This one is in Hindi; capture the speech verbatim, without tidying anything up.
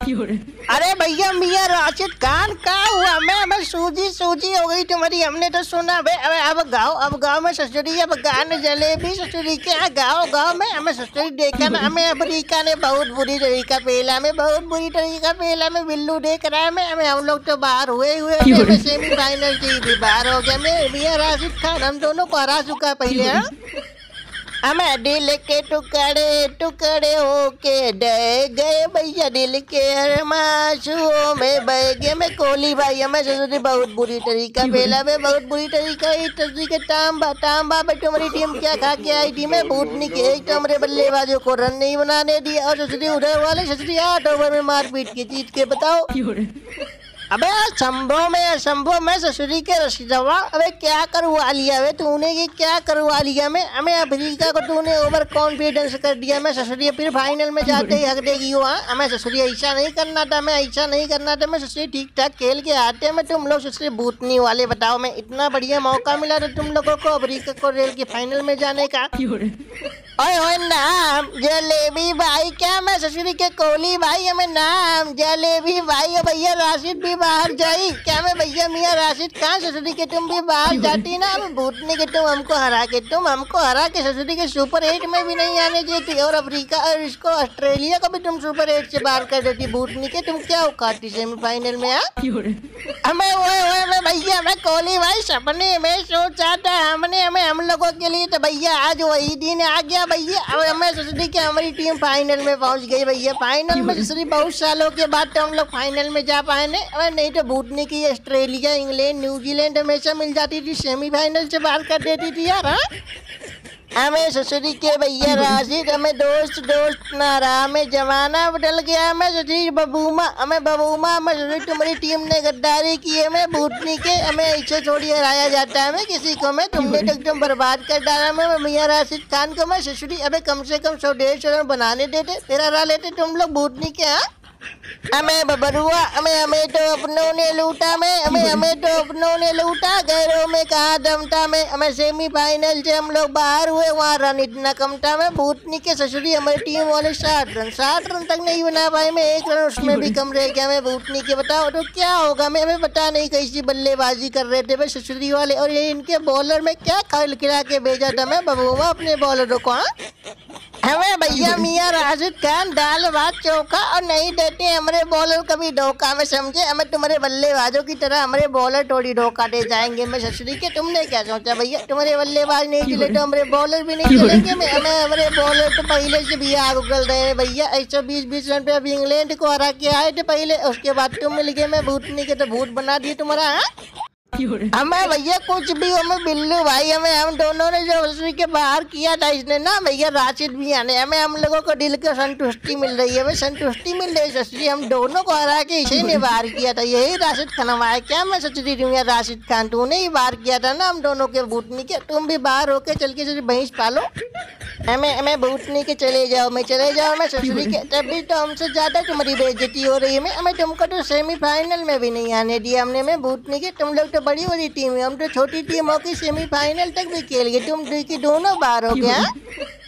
अरे भैया मियाँ राशिद खान का हुआ मैं हमें सूजी सूजी हो गई तुम्हारी। हमने तो सुना बे। अबे अब गाओ अब गाओ में ससुरी अब गान जलेबी ससुरी के गाओ गाओ में हमें ससुरी देखा ना हमें अमरीका ने बहुत बुरी तरीका पेला में बहुत बुरी तरीका पेला में बिल्लू देख रहा है मैं हमें हम लोग तो बाहर हुए हुए थे सेमीफाइनल से भी बाहर हो गया मैं मियाँ राशिद खान हम दोनों को हरा चुका है पहले। हाँ हमें दिल के टुकड़े टुकड़े होके डे गए भैया दिल के अरमाशुओं में बह गए मैं कोहली भाई हमें ससुरी बहुत बुरी तरीका बेला में बहुत बुरी तरीका ही तस्वीर के टांबा टांबा पे तुम्हारी टीम क्या खा के आई थी मैं भूतनी के एक तो हमारे बल्लेबाजों को रन नहीं बनाने दिया और ससुरी उधर वाले ससुरी आठ ओवर में मारपीट की जीत के बताओ। अबे असंभव में असंभव में ससुरी के रशीदवा अबे क्या करवा लिया वे तूने ये क्या करवा लिया मैं हमें अफ्रीका को तूने ओवर कॉन्फिडेंस कर दिया मैं ससुरी फिर फाइनल में जाते ही हक देगी वहाँ हमें ससुरी ऐसा नहीं करना था मैं ऐसा नहीं करना था मैं ससुरी ठीक ठाक खेल के आते मैं तुम लोग ससुरी भूतनी वाले बताओ मैं इतना बढ़िया मौका मिला था तुम लोगों को अफ्रीका को रेल के फाइनल में जाने का। ओए ओए नाम जलेबी भाई क्या मैं ससुरी के कोहली भाई हमें नाम जलेबी भाई भैया राशिद भी बाहर जाई क्या मैं भैया मियाँ राशिद खान ससुरी के तुम भी बाहर जाती ना हम भूतनी के तुम हमको हरा के तुम हमको हरा के ससुरी के सुपर एट में भी नहीं आने देती और अफ्रीका और इसको ऑस्ट्रेलिया को भी तुम सुपर एट से बाहर कर देती भूतनी के तुम क्या उखाती सेमीफाइनल में। हमें ओए ओए मैं भैया मैं कोहली भाई सपने में सोचा था हमने हमें हम लोगों के लिए तो भैया आज वही दिन आ गया भैया अब हमें ससुरी की हमारी टीम फाइनल में पहुंच गई भैया फाइनल में ससुरी बहुत सालों के बाद तो हम लोग फाइनल में जा पाए ने नहीं तो भूतनी की ऑस्ट्रेलिया इंग्लैंड न्यूजीलैंड हमेशा मिल जाती थी सेमीफाइनल से बाहर कर देती थी यार। हाँ हमें ससुरी के भैया राशिद हमें दोस्त दोस्त ना रहा हमें जमाना बदल गया हमें ससुरी बबूमा हमें बबूमा हमें ससुरी तुम्हारी टीम ने गद्दारी की है हमें भूतनी के हमें ऐसे छोड़ी हराया जाता है हमें किसी को मैं तुमने तो एकदम बर्बाद कर डाला मैं मियाँ राशिद खान को मैं ससुरी अबे कम से कम सौ डेढ़ सौ रन बनाने देते तेरा हरा लेते तुम लोग भूतनी के। हाँ हमें बबरुआ हमें हमें तो अपनों ने लूटा में हमें हमें तो अपनों ने लूटा गैरों में कहा दम था में हमें सेमीफाइनल से हम लोग बाहर हुए वहाँ रन इतना कम था में भूतनी के ससुरी हमारी टीम वाले साठ रन साठ रन तक नहीं बना पाए मैं एक रन उसमें भी कम रह गया मैं भूतनी के बताओ तो क्या होगा मैं हमें पता नहीं कैसी बल्लेबाजी कर रहे थे मैं ससुरी वाले और ये इनके बॉलर में क्या खिला खिला के भेजा था मैं बबुआ अपने बॉलरों को। हमें भैया मियाँ राशिद खान दाल भात चोखा और नहीं देते हमारे बॉलर कभी धोखा में समझे हमें तुम्हारे बल्लेबाजों की तरह हमारे बॉलर थोड़ी धोखा दे जाएंगे मैं ससुरी के तुमने क्या सोचा भैया तुम्हारे बल्लेबाज नहीं चले तो हमारे बॉलर भी नहीं चलेंगे मैं हमें हमारे बॉलर तो पहले से भी आग उगल रहे हैं भैया एक सौ बीस बीस रन पे अभी इंग्लैंड को हरा के आए थे पहले उसके बाद तुम मिल गए मैं भूतनी के तो भूत बना दिए तुम्हारा। हमें भैया कुछ भी हमें बिल्लू भाई हमें हम दोनों ने जो ससुरी के बाहर किया था इसने ना भैया राशिद भी आने हमें हम लोगों को दिल को संतुष्टि मिल रही है हमें संतुष्टि मिल रही है ससुरी हम दोनों को हरा के इसी ने बाहर किया था यही राशिद खान हमारा क्या मैं ससुरी मियाँ राशिद खान तूने ही बाहर किया था ना हम दोनों के भूतनी के तुम भी बाहर होके चल के भैंस पालो हमें हमें भूतनी के चले जाओ मैं चले जाओ मैं ससुरी के तभी तो हमसे ज्यादा तुम्हारी बेइज्जती हो रही है मैं हमें तुमको तो सेमीफाइनल में भी नहीं आने दिया हमने मैं भूतनी के तुम लोग तो बड़ी बड़ी टीम है हम तो छोटी टीमों की सेमीफाइनल तक भी खेल गए तुम की दोनों बार हो गया।